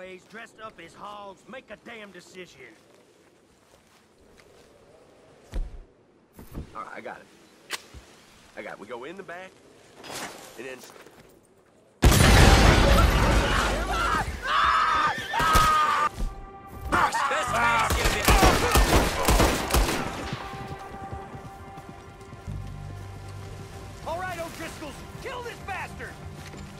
boys, dressed up as hogs, make a damn decision. All right, I got it. We go in the back, and then... All right, O'Driscolls, kill this bastard!